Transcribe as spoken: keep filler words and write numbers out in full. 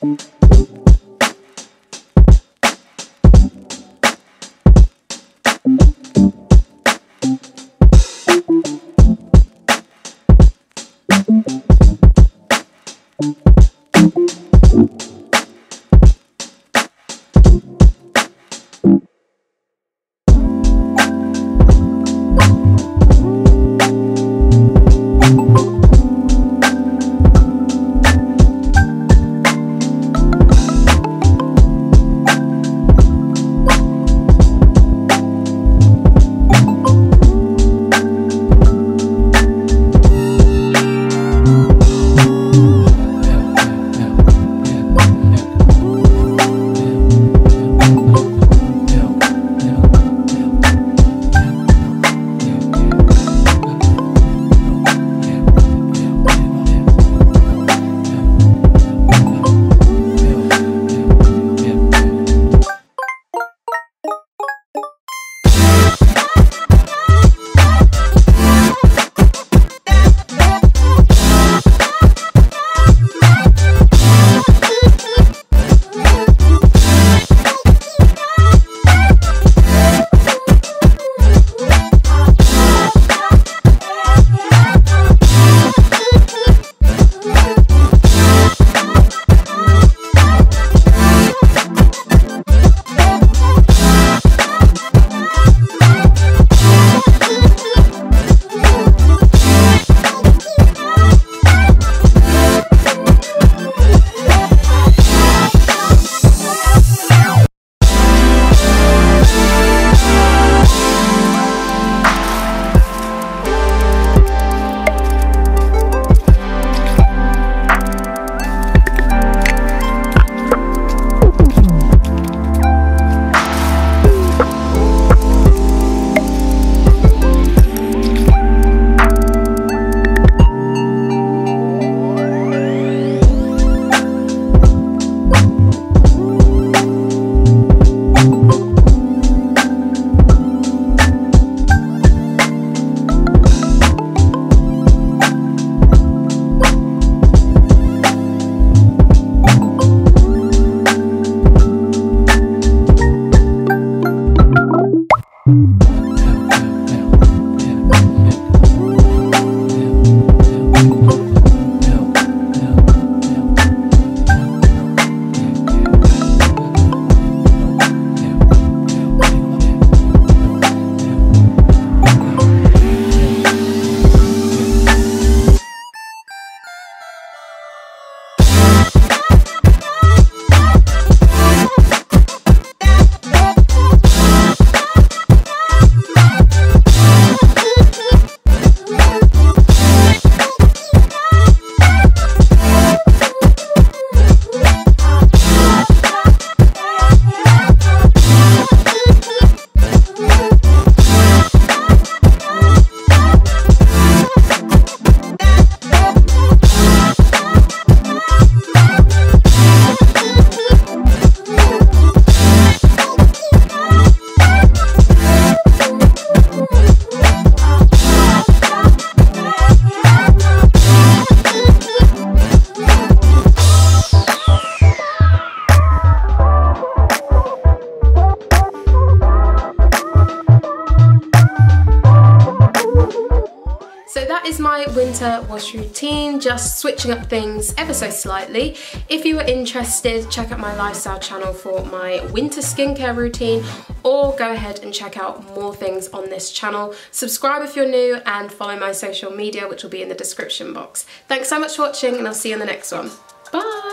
winter wash routine, just switching up things ever so slightly. If you are interested, check out my lifestyle channel for my winter skincare routine, or go ahead and check out more things on this channel. Subscribe if you're new and follow my social media, which will be in the description box. Thanks so much for watching, and I'll see you in the next one. Bye!